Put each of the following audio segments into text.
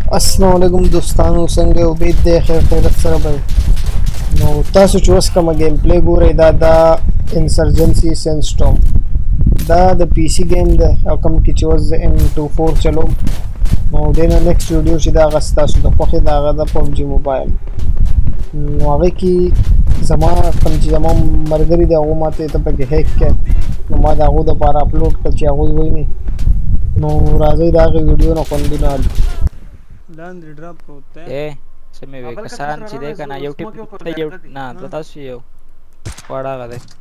السلام علیکم دوستانو، څنګه یو بید دی خیر خیرت سره به نو تاسو چې اوس کومه گیم پلی ګورئ دا د انسرجنسي سینسټوم دا د پی سی گیم دی او کوم کې چې اوس زه M24 چلوم نو دې نه نیکسټ ویډیو چې د هغه ستاسو د خوښې د هغه د PUBG موبایل نو هغې کې زما کوم چې زما ملګري دي هغو ما ته ته پکې هیک کړی نو ما د هغو دپاره اپلوډ کړ چې هغوی ویني نو راځئ د هغې ویډیو نه خوندونه اخلو لاندې ډراپ پروت دی سمې وې کسان چې دی که نه یو ټیپ ته یو نه تاسو یو واړه هغه دی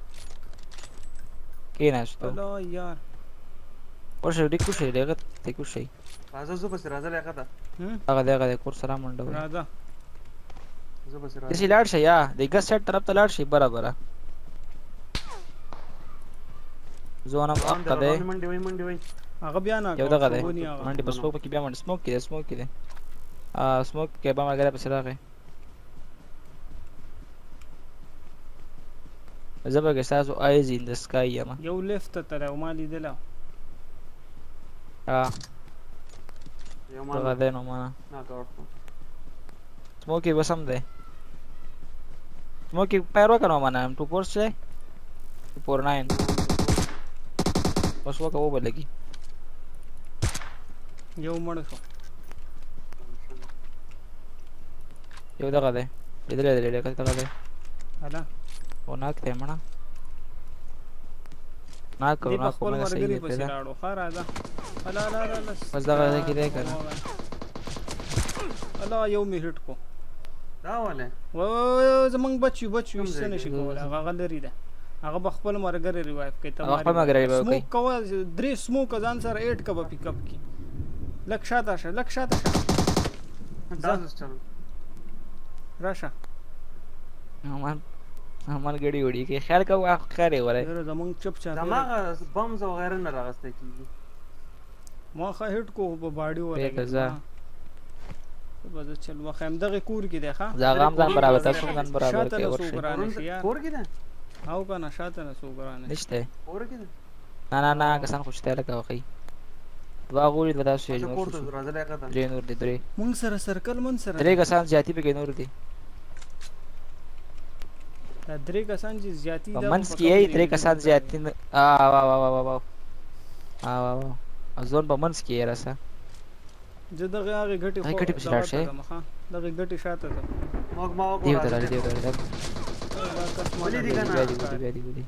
کېناستو یار ورشه ډېر کوشئ هغه ته کوشئ راځه زه پسې راځه لیاقت هغه دی کور سره منډه وایي راځه زه پسې راځه داسې لاړ شئ یا د ګس سیټ طرف ته لاړ شئ برابره زون هم اقا دی منډې وای هغه بیا نه یو دغه دی منډې په سموک کې بیا منډه سموک کې دی سموک کې دی سموک کې به ملګری پسې راغی زه به ستاسو آیز ان د سکای یم یو لیفت ته تللی و ما لیدلی دغه دی نو ما سموکی بس هم دی سموکی پیر وکړه نو مانه M24 دی 249 بس وکړه وبه لګي یو مړ شو یو دغه دی لیدلی دی لیکل دغه دی هله او ناک دی مړه ناک دی په ناک خپل مې صحیح ملګري دی پسې لاړو ښه راځه هله بس دغه دی کې دی که نه هله یو مې هیټ کو دا ولې زمونږ بچ یو څه نشي کولی هغه لرې ده هغه به خپل ملګری ریوایو کوي هغه خپل ملګری ریوایو کوي سموک کوه 3 سموک ځان سره 8 کوه پیک اپ کې لږ شاته شه لږ شاته شه راشه ملګري وړي کې خیال کوه خیر یې وری زمونږ چپ چاپ دماغه بمز او غیره نه راغسته کېږي ما ښه هیټ کو په باډي بیګه زه بس چل وخم دغه کور کې دی ښه زه هغه هم ځان برابر تاسو ځان برابر کوي ورشي کور کې ده او کنه شاته نه سوګرانه نشته کور کې ده نه کسان خوشته لکه وخی دوا غوړي د تاسو یې کور ته راځه لیاقت درې نور دي درې مونږ سره سرکل مون سره درې کسان زیاتی په کې نور دي دا درې کسان چې زیاتی په منځ کې یې درې کسان زیاتی ځون په منځ کې یې راسه زه دغه هغې ګټې ګټې پسې لاړ شئ دغه ګټې شاته ځم دیو ته راځه ولې دي که نه دی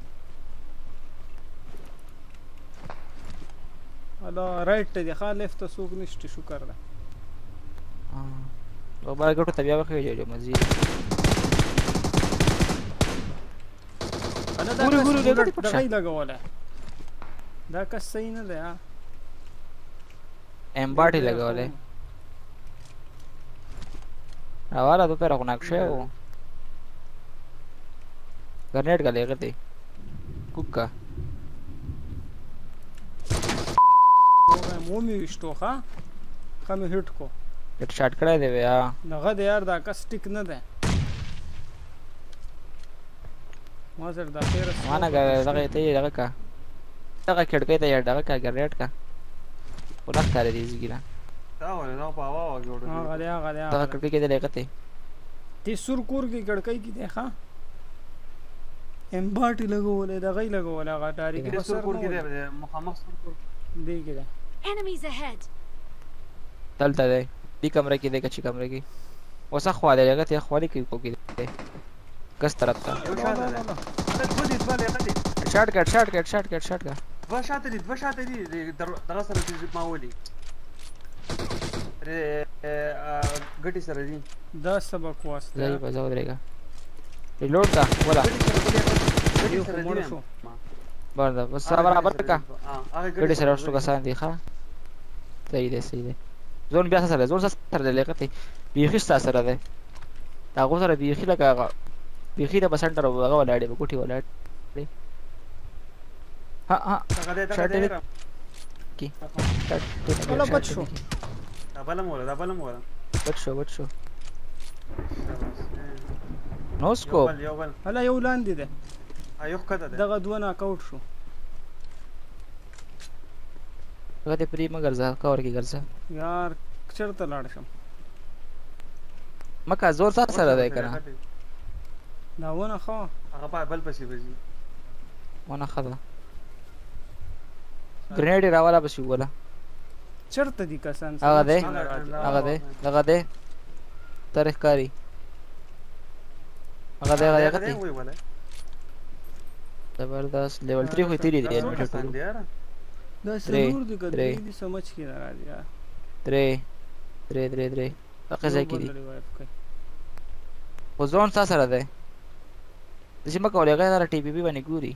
هله رایټ ته دی ښه لیفت ته څوک نشته شکر ده او بل ګټو ته بیا وخېږي مزید ګورو دغه یې لګولی دا کس صحیح نه دی امباټي لګولې اواله په پیره خو نقشه و ګرنیټ کا لګه دی کوکا مو می وشتو ښه مې هیټ کو هیټ شاټ کړی دی بیا دغه دی یار دا کس ټیک نه دی ما سره دا خیر ما نه دغه ته دغه کا دغه کړکۍ ته دغه کا ګرنیټ کا ولخ کار دی زګیرا دا ولې نو په هوا جوړ دی هغه دغه کړکۍ کې دی لګته تی سور کور کې کړکۍ کې دی ښه امباټي لګولې دغه یې لګولې هغه تاریخي سور کور کې دی مخامخ سور کور دی کې دی enemies ahead دلته دی دې کمره کې دی کچې کمره کې وسه خوا دی لګته خالي کې کو کې دی کس طرف ته شاټ کټ دوه شاته دي دغه سره دي ما ولي ګټي سره دي دا سبق واسطه ځای په ځاو درېګا ریلوډ کا ولا ګټي سره دي برابر بس برابر کا ګټي سره ورسره کسان دي ښه صحیح دی زون بیا سره دی لګته بیخي سره دی هغه سره بیخي لکه بیخي د بسنټر هغه ولاړې به کوټي ولاړ ها شاټ کی ولا بچو دا بلم ولا بچو نو سکوپ هله یو لاندې ده ایوه کده ده دغه دوه ناک آوټ شو هغه دې پرې مګر ځه کور کې ګرځه یار چرته لاړ شم مکه زور سره دی کنه دا ونه خو هغه په بل پسې وځي ونه خدا گرینیډ راواله بس ولا چرته دي کسان هغه ده تاریخ کاری هغه ده وای ولا زبردست لیول 3 خو تیری دی انیمیټر ټول دا سرور دي کدی دي سمجھ کې نه راځي یار 3 هغه ځای کې دي خو ځون سره ده چې مکه ولې غیر ټي پی پی باندې ګوري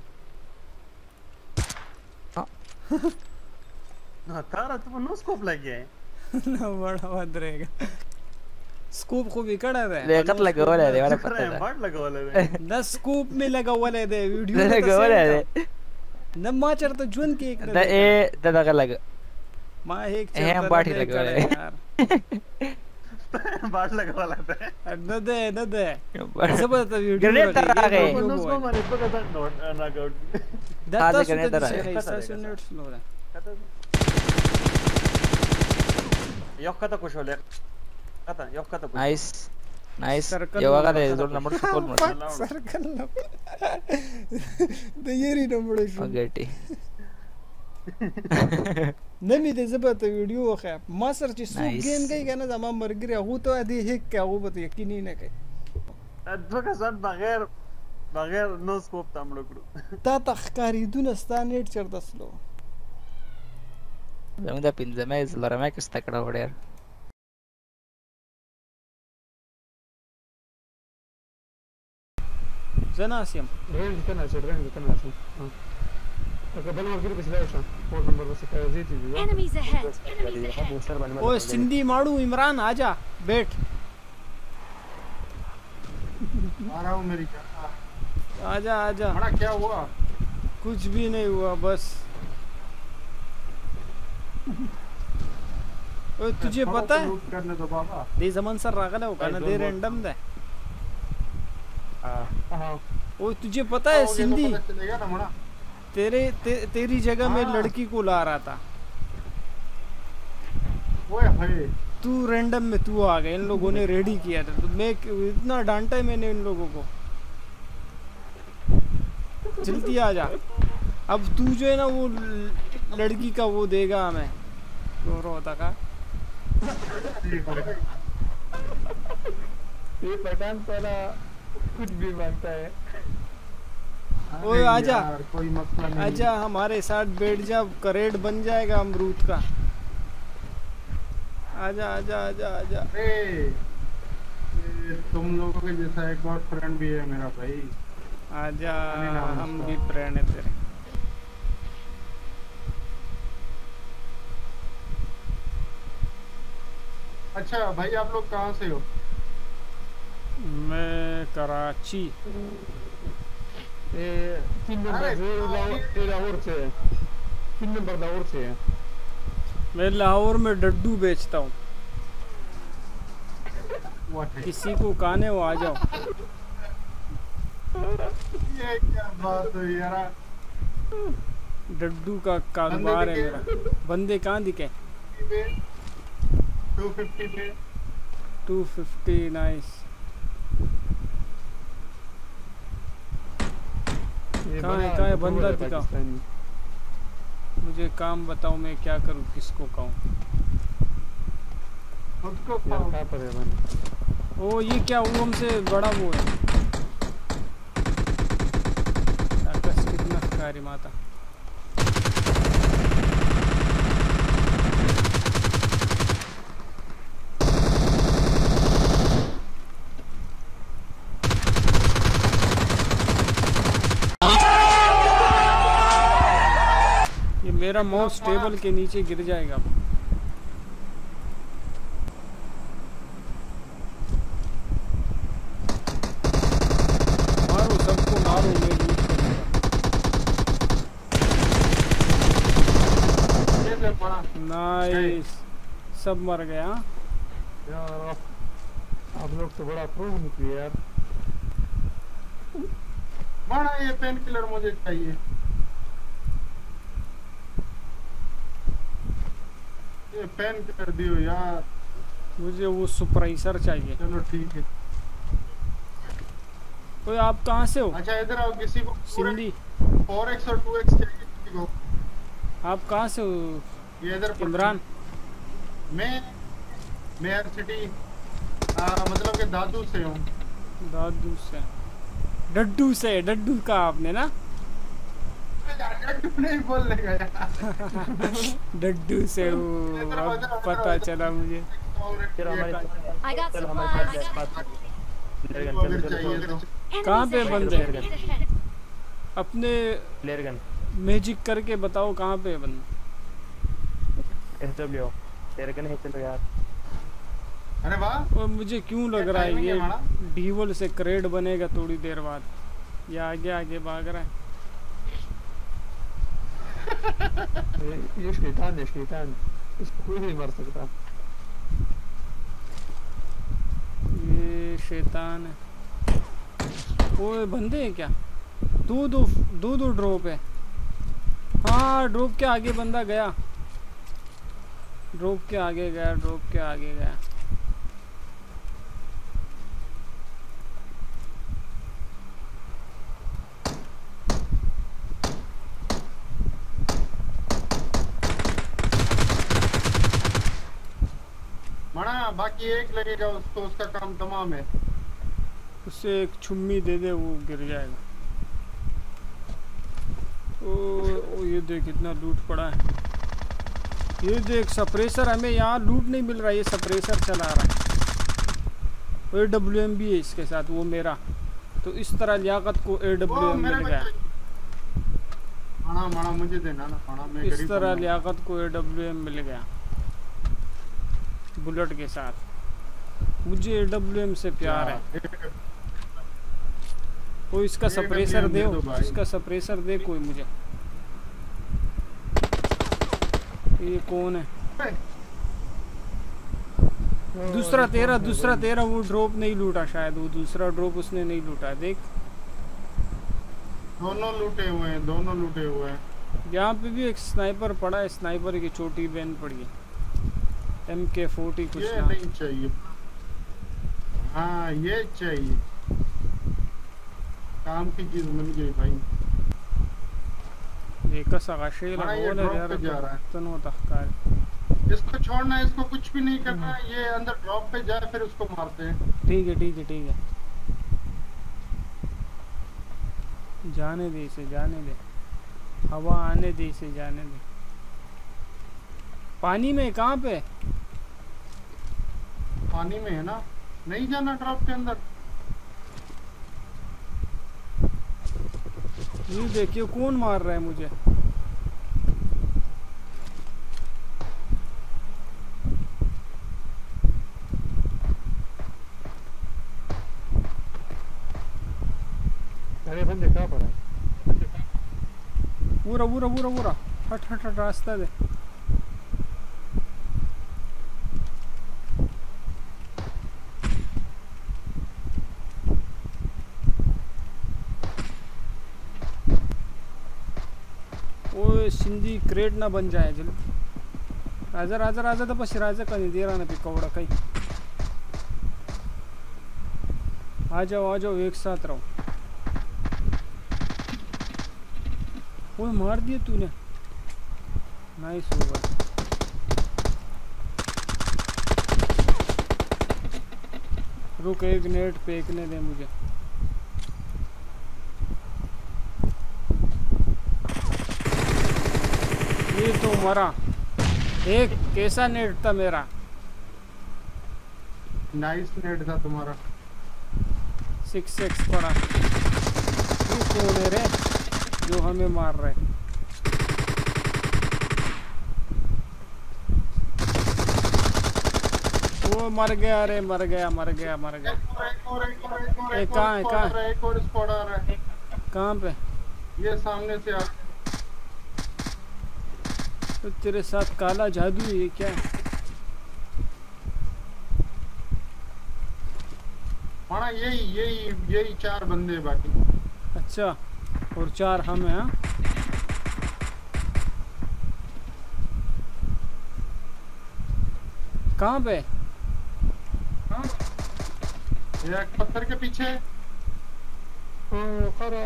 نو تارا ته نو سکوپ لګیا نه وړه ودرېګا سکوپ خو به کړه ده لیکت لګولې دی ولا پته ده بټ لګولې دا سکوپ می لګولې ده ویډیو لګولې ده نه ما چرته جون کې یک دا ا دغه لګ ما هیڅ هم باټي لګولې باټ لګولې ده نه ده زبرته ویډیو ګرینیډ راغی نو سکو باندې په دا ناک آؤٹ دا تاسو ته تاسو نت سلو ده یو کته کو شو کته یو کته کو نایس یو هغه د زور نمبر کول مړ سرکل د یری نمبر شو اګټي نمی د زبرته ویډیو خو ما سر چې سو گیم کوي کنه زما مرګري هغه ته دی هک هغه به یقیني نه کوي دغه ځان بغیر نو سکوپ تامړ کړو تا تخکاری دونه ستانیټ چرته سلو زموږ د پنځمه زلرمه کې ستکړه وړر زناسیم رینج کنه اگر بل ورګر په سلای شو 4 نمبر وسه کوي دي Enemies ahead. ओ सिंधी माड़ू इमरान आजा बैठ आ रहा हूं मेरी जान आजा आजा बड़ा क्या हुआ कुछ भी नहीं हुआ बस ओ तुझे पता है करने दो बाबा दे जमन सर रागला हो ना दे रैंडम दे हां ओ तुझे पता है सिंधी चलेगा ना मना तेरी जगह में लड़की को ला रहा था ओए भाई तू रैंडम में तू आ गया इन लोगों ने रेडी किया था तो मैं इतना डांटा है मैंने इन लोगों को जल्दी आ जा अब तू जो है ना वो लड़की का वो देगा हमें रो होता का ये पठान पहला कुछ भी मानता है ओए आजा कोई मसला नहीं आजा हमारे साथ बैठ जा करेट बन जाएगा अमरूद का आजा आजा आजा आजा तुम लोगों के जैसा एक और फ्रेंड भी है मेरा भाई आजा हम भी फ्रेंड है तेरे अच्छा भाई आप लोग कहाँ से हो मैं कराची 3 नंबर लाहौर से 3 नंबर लाहौर से है मैं लाहौर में डड्डू बेचता हूँ किसी को काने हो आ जाओ ये क्या बात है यार डड्डू का कारोबार है मेरा बंदे कहाँ दिखे 250 पे 250 नाइस कहाँ है बंदा दिखाओ मुझे काम बताओ मैं क्या करूँ किसको कहूँ खुद को कहाँ पर है भाई ओ ये क्या वो हमसे बड़ा वो है आकाश कितना कारी माता ये मेरा माउस टेबल के नीचे गिर जाएगा मारो सबको मारो मैं लूट करूंगा नाइस सब मर गया यार आप लोग तो बड़ा प्रो निकले यार बड़ा ये पेन किलर मुझे चाहिए ये पेन कर दियो यार मुझे वो सुपरवाइजर चाहिए। चलो ठीक है। ओए आप कहाँ से हो? अच्छा इधर आओ, किसी को सिंधी। 4x और 2x चाहिए किसी को। आप कहाँ से हो? ये इधर इमरान। मैं हर सिटी मतलब कि दादू से हूँ। दादू से? डड्डू से? डड्डू का आपने ना? नहीं बोलने का यार। डड्डू से हूँ, अब पता चला मुझे। चलो हमारे I got चलो हमारे supplies. कहाँ पे बंदे? अपने प्लेयर गन मैजिक करके बताओ कहाँ पे बंदे? SW प्लेयर गन है। चलो यार। अरे वाह। और मुझे क्यों लग रहा है ये डीवल से क्रेड बनेगा थोड़ी देर बाद। ये आगे आगे भाग रहा है। ये शैतान है, शैतान। इसको कोई नहीं मार सकता। ये शैतान है। ओए बंदे हैं क्या? दो ड्रॉप है। हाँ ड्रॉप के आगे बंदा गया। ड्रॉप के आगे गया। मना बाकी एक लगेगा उसको, उसका काम तमाम है। उससे एक छुम्मी दे दे, वो गिर जाएगा। ओ ये देख कितना लूट पड़ा है। ये देख सप्रेसर, हमें यहाँ लूट नहीं मिल रहा, ये सप्रेसर चला रहा है। AWM भी है इसके साथ, वो मेरा। तो इस तरह लियाकत को AWM मिल गया। माना मुझे देना ना माना, मैं इस तरह लियाकत को AWM मिल गया बुलेट के साथ। मुझे AWM से प्यार है। कोई इसका सप्रेसर दे, इसका सप्रेसर दे कोई मुझे। ये कौन है? दूसरा तेरा वो ड्रॉप नहीं लूटा शायद। वो दूसरा ड्रॉप उसने नहीं लूटा। देख दोनों लूटे हुए हैं। यहाँ पे भी एक स्नाइपर पड़ा है। स्नाइपर की छोटी बहन पड़ी है। MK40 कुछ ये ना। नहीं चाहिए। हाँ ये चाहिए, काम की चीज मिल गई भाई। इसको छोड़ना, इसको कुछ भी नहीं करना। ये अंदर ड्रॉप पे जाए फिर उसको मारते हैं। ठीक है। जाने दे इसे, जाने दे। हवा आने दे इसे, जाने दे। पानी में कहाँ पे? पानी में है ना, नहीं जाना ड्रॉप के अंदर। ये देखिए कौन मार रहा है मुझे। अरे बंदे कहाँ पर है? पूरा हट रास्ता दे। सिंधी क्रेट ना बन जाए। चलो राजा तो पशी राजा का नहीं दे रहा ना पिकौड़ा कहीं। आ जाओ एक साथ रहो। वो मार दिया तूने। नाइस होगा। रुक, एक नेट फेंकने दे मुझे। ये तो मरा। एक कैसा नेट था मेरा। नाइस नेट था तुम्हारा। 6x पड़ा। तू कौन है रे जो हमें मार रहे? वो मर गया रे, मर गया। एक और स्क्वाड आ रहा है। कहाँ पे? ये सामने से आ। तो तेरे साथ काला जादू है क्या? माना यही 4 बंदे बाकी। अच्छा, और 4 हम हैं। हाँ कहाँ पे? हाँ ये पत्थर के पीछे खरा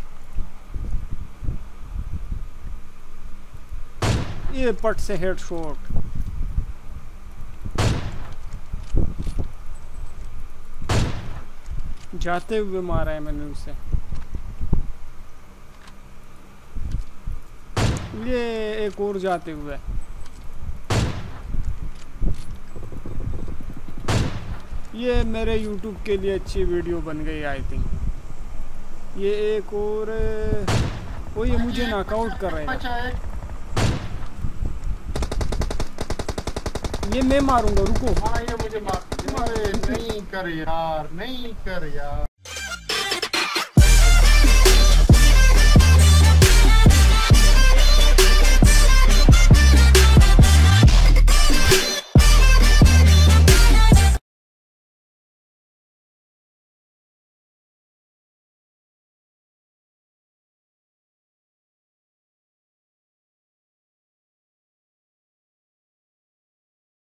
ये पट से हेडशॉट। जाते हुए मारा है मैंने उसे। ये एक और जाते हुए। ये मेरे YouTube के लिए अच्छी वीडियो बन गई आई थिंक। ये एक और वो ये मुझे नॉकआउट कर रहे हैं। ये मैं मारूंगा रुको। हाँ ये मुझे मार। अरे नहीं कर यार, नहीं कर यार।